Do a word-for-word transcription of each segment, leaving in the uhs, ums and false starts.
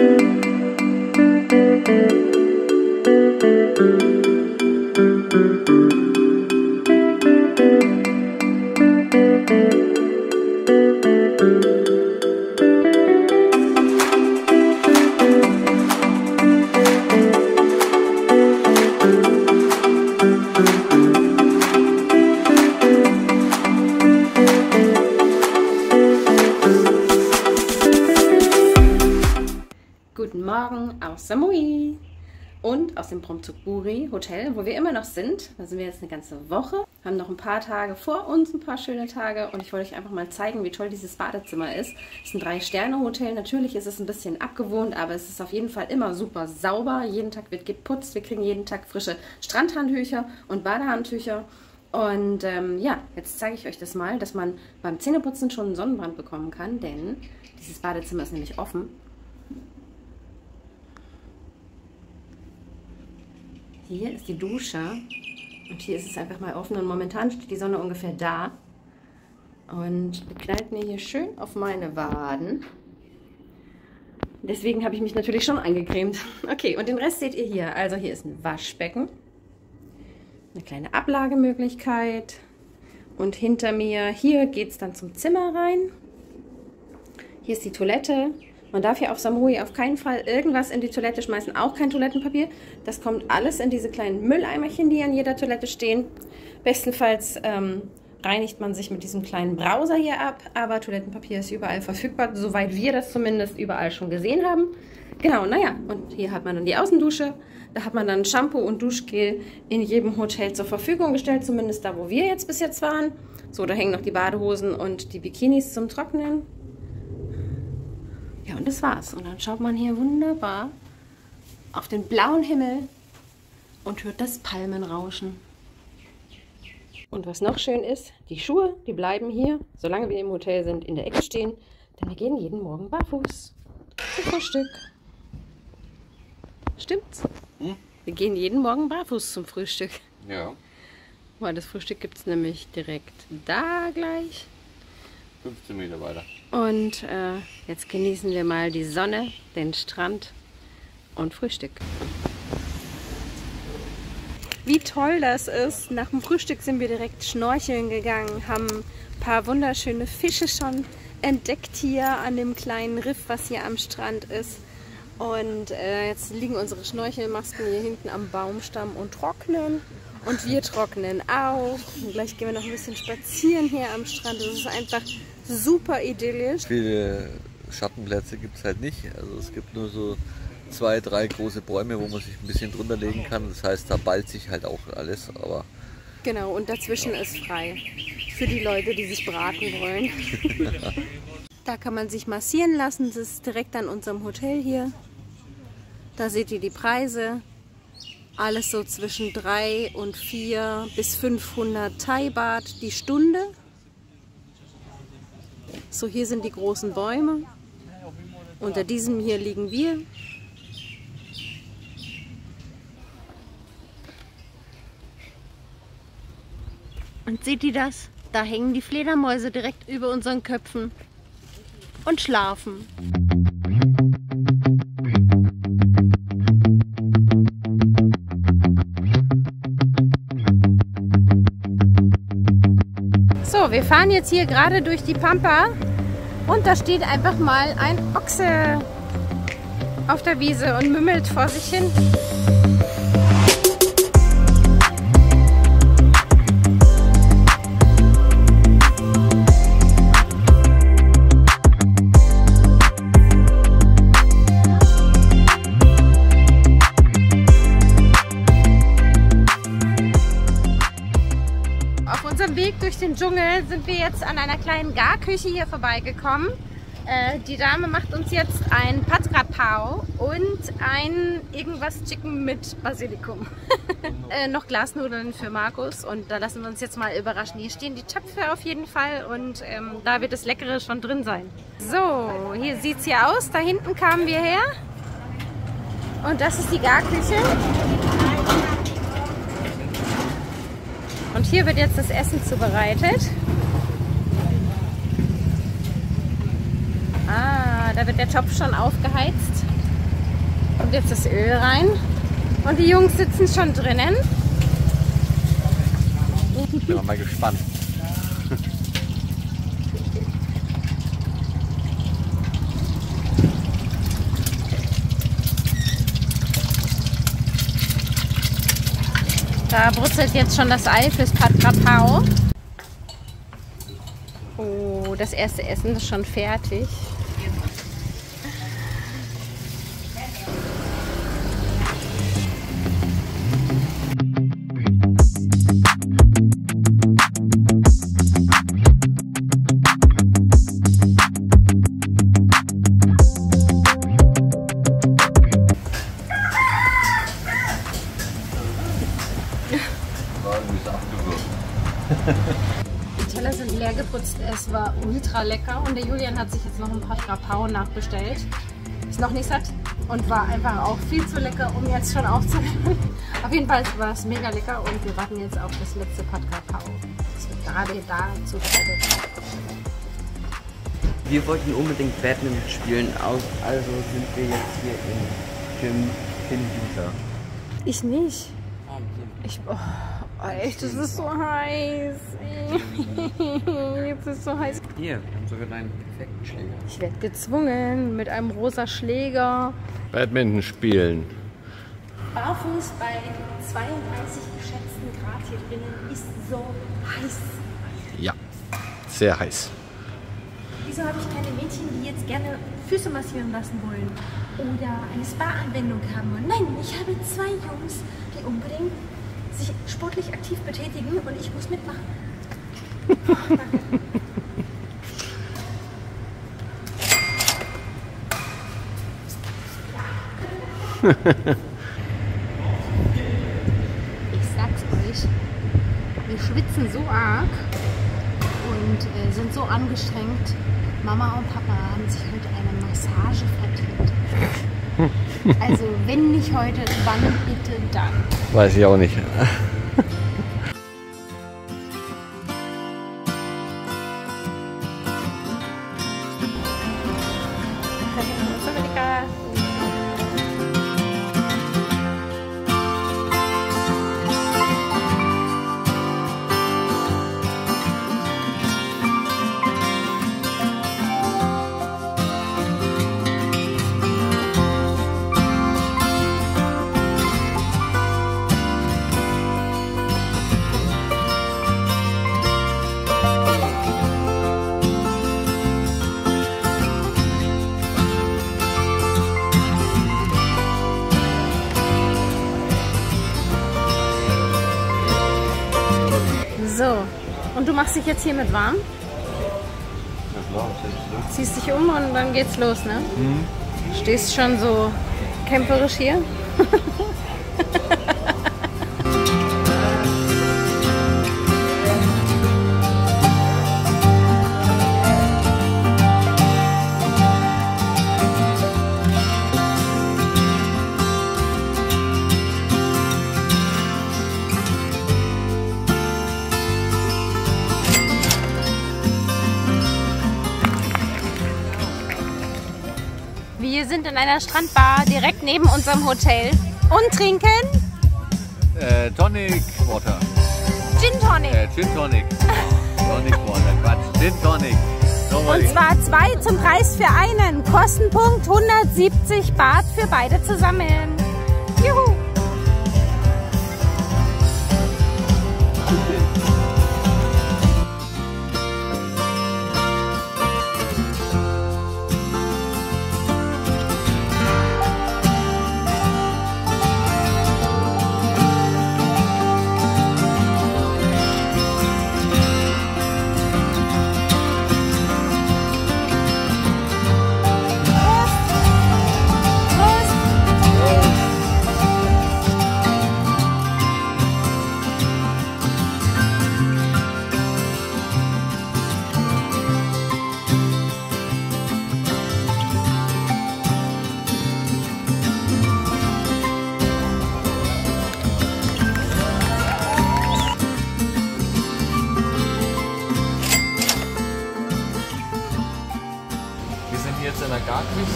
Guten Morgen aus Samui und aus dem Bromtsukburi Hotel, wo wir immer noch sind. Da sind wir jetzt eine ganze Woche, haben noch ein paar Tage vor uns, ein paar schöne Tage, und ich wollte euch einfach mal zeigen, wie toll dieses Badezimmer ist. Es ist ein Drei-Sterne-Hotel, natürlich ist es ein bisschen abgewohnt, aber es ist auf jeden Fall immer super sauber. Jeden Tag wird geputzt, wir kriegen jeden Tag frische Strandhandtücher und Badehandtücher. Und ähm, ja, jetzt zeige ich euch das mal, dass man beim Zähneputzen schon einen Sonnenbrand bekommen kann, denn dieses Badezimmer ist nämlich offen. Hier ist die Dusche und hier ist es einfach mal offen und momentan steht die Sonne ungefähr da und knallt mir hier schön auf meine Waden. Deswegen habe ich mich natürlich schon eingecremt. Okay, und den Rest seht ihr hier. Also hier ist ein Waschbecken, eine kleine Ablagemöglichkeit und hinter mir, hier geht es dann zum Zimmer rein. Hier ist die Toilette. Man darf hier auf Samui auf keinen Fall irgendwas in die Toilette schmeißen, auch kein Toilettenpapier. Das kommt alles in diese kleinen Mülleimerchen, die an jeder Toilette stehen. Bestenfalls ähm, reinigt man sich mit diesem kleinen Brauser hier ab, aber Toilettenpapier ist überall verfügbar, soweit wir das zumindest überall schon gesehen haben. Genau, naja, und hier hat man dann die Außendusche. Da hat man dann Shampoo und Duschgel in jedem Hotel zur Verfügung gestellt, zumindest da, wo wir jetzt bis jetzt waren. So, da hängen noch die Badehosen und die Bikinis zum Trocknen. Ja, und das war's. Und dann schaut man hier wunderbar auf den blauen Himmel und hört das Palmenrauschen. Und was noch schön ist, die Schuhe, die bleiben hier, solange wir im Hotel sind, in der Ecke stehen, denn wir gehen jeden Morgen barfuß zum Frühstück. Stimmt's? Hm? Wir gehen jeden Morgen barfuß zum Frühstück. Ja. Weil das Frühstück gibt es nämlich direkt da gleich. fünfzehn Meter weiter. Und äh, jetzt genießen wir mal die Sonne, den Strand und Frühstück. Wie toll das ist. Nach dem Frühstück sind wir direkt schnorcheln gegangen, haben ein paar wunderschöne Fische schon entdeckt hier an dem kleinen Riff, was hier am Strand ist. Und äh, jetzt liegen unsere Schnorchelmasken hier hinten am Baumstamm und trocknen. Und wir trocknen auch. Und gleich gehen wir noch ein bisschen spazieren hier am Strand. Das ist einfach super idyllisch. Viele Schattenplätze gibt es halt nicht. Also es gibt nur so zwei, drei große Bäume, wo man sich ein bisschen drunter legen kann. Das heißt, da ballt sich halt auch alles. Aber genau, und dazwischen ja. ist frei. Für die Leute, die sich braten wollen. Da kann man sich massieren lassen. Das ist direkt an unserem Hotel hier. Da seht ihr die Preise. Alles so zwischen drei und vier bis fünfhundert Thai-Baht die Stunde. So, hier sind die großen Bäume. Unter diesem hier liegen wir. Und seht ihr das? Da hängen die Fledermäuse direkt über unseren Köpfen und schlafen. So, wir fahren jetzt hier gerade durch die Pampa und da steht einfach mal ein Ochse auf der Wiese und mümmelt vor sich hin. Weg durch den Dschungel sind wir jetzt an einer kleinen Garküche hier vorbeigekommen. Äh, die Dame macht uns jetzt ein Pad Kra Pao und ein irgendwas Chicken mit Basilikum. äh, noch Glasnudeln für Markus und da lassen wir uns jetzt mal überraschen. Hier stehen die Töpfe auf jeden Fall und ähm, da wird das Leckere schon drin sein. So, hier sieht es hier aus. Da hinten kamen wir her und das ist die Garküche. Und hier wird jetzt das Essen zubereitet. Ah, da wird der Topf schon aufgeheizt. Kommt jetzt das Öl rein. Und die Jungs sitzen schon drinnen. Ich bin mal gespannt. Da brutzelt jetzt schon das Ei fürs Pad Krapau. Oh, das erste Essen ist schon fertig. Die Teller sind leer geputzt, es war ultra lecker und der Julian hat sich jetzt noch ein paar Krapau nachbestellt. Ist noch nicht satt und war einfach auch viel zu lecker, um jetzt schon aufzuhören. Auf jeden Fall war es mega lecker und wir warten jetzt auf das letzte Pad Krapau. Das wird gerade da zubereitet. Wir wollten unbedingt Badminton spielen, also sind wir jetzt hier im Gym Kinvita. Ich nicht. Ich, oh, echt, das ist so heiß. Jetzt ist es so heiß. Hier, wir haben sogar deinen perfekten Schläger. Ich werde gezwungen mit einem rosa Schläger. Badminton spielen. Barfuß bei zweiunddreißig geschätzten Grad hier drinnen ist so heiß. Ja, sehr heiß. Wieso habe ich keine Mädchen, die jetzt gerne Füße massieren lassen wollen oder eine Spa-Anwendung haben wollen? Nein, ich habe zwei Jungs, die unbedingt sich sportlich aktiv betätigen und ich muss mitmachen. Oh, danke. Ich sag's euch, wir schwitzen so arg und äh, sind so angestrengt. Mama und Papa haben sich heute eine Massage verdient. Also wenn nicht heute, wann bitte dann? Weiß ich auch nicht. So, und du machst dich jetzt hiermit warm? Ja klar, Ziehst dich um und dann geht's los, ne? Mhm. Stehst schon so kämpferisch hier? Wir sind in einer Strandbar direkt neben unserem Hotel und trinken Äh, Tonic Water. Gin Tonic. Äh, Gin Tonic. Tonic Water, Quatsch. Gin Tonic. Und zwar zwei zum Preis für einen. Kostenpunkt hundertsiebzig Baht für beide zusammen. Juhu!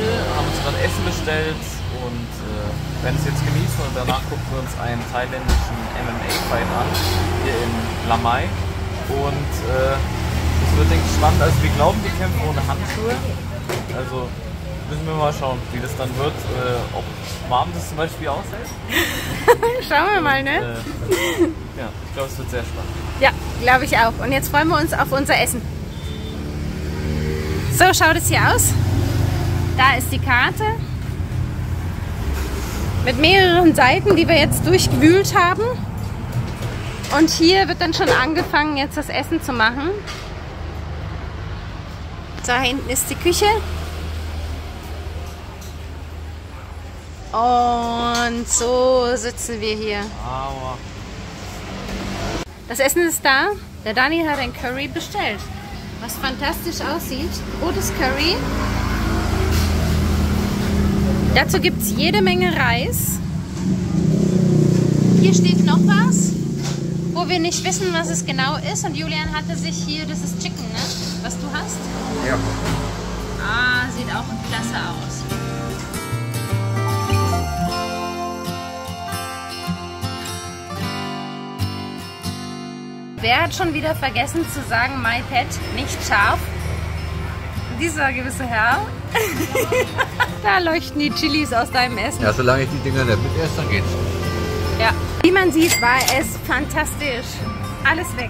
Küche, haben uns gerade Essen bestellt und äh, werden es jetzt genießen und danach gucken wir uns einen thailändischen M M A-Fight an, hier in Lamai. Und äh, es wird, denke ich, spannend. Also wir glauben, die kämpfen ohne Handschuhe. Also müssen wir mal schauen, wie das dann wird, äh, ob warm das zum Beispiel aushält. Schauen wir mal, ne? Und, äh, ja, ich glaube, es wird sehr spannend. Ja, glaube ich auch. Und jetzt freuen wir uns auf unser Essen. So schaut es hier aus. Da ist die Karte mit mehreren Seiten, die wir jetzt durchgewühlt haben. Und hier wird dann schon angefangen, jetzt das Essen zu machen. Da hinten ist die Küche. Und so sitzen wir hier. Aua. Das Essen ist da. Der Dani hat ein Curry bestellt, was fantastisch aussieht. Rotes Curry. Dazu gibt es jede Menge Reis. Hier steht noch was, wo wir nicht wissen, was es genau ist. Und Julian hatte sich hier, das ist Chicken, ne? Was du hast? Ja. Ah, sieht auch klasse aus. Wer hat schon wieder vergessen zu sagen, my pet, nicht scharf? Dieser gewisse Herr. Da leuchten die Chilis aus deinem Essen. Ja, solange ich die Dinger nicht mit esse, dann geht's. Ja. Wie man sieht, war es fantastisch. Alles weg.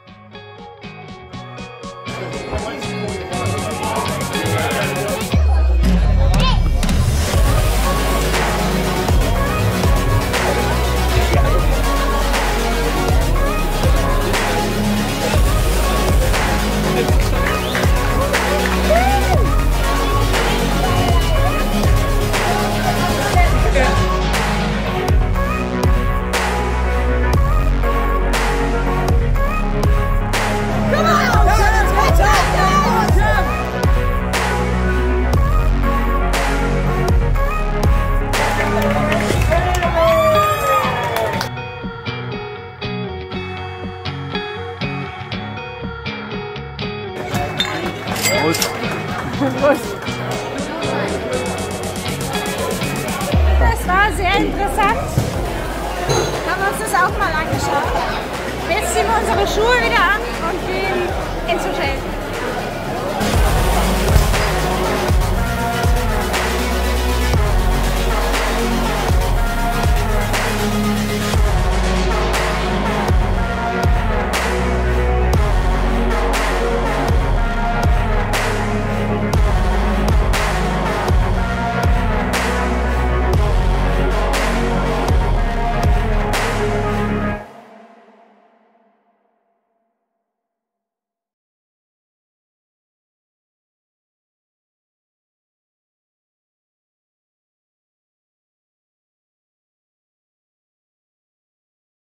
Das war sehr interessant. Haben uns das auch mal angeschaut. Jetzt ziehen wir unsere Schuhe wieder an und gehen ins Hotel.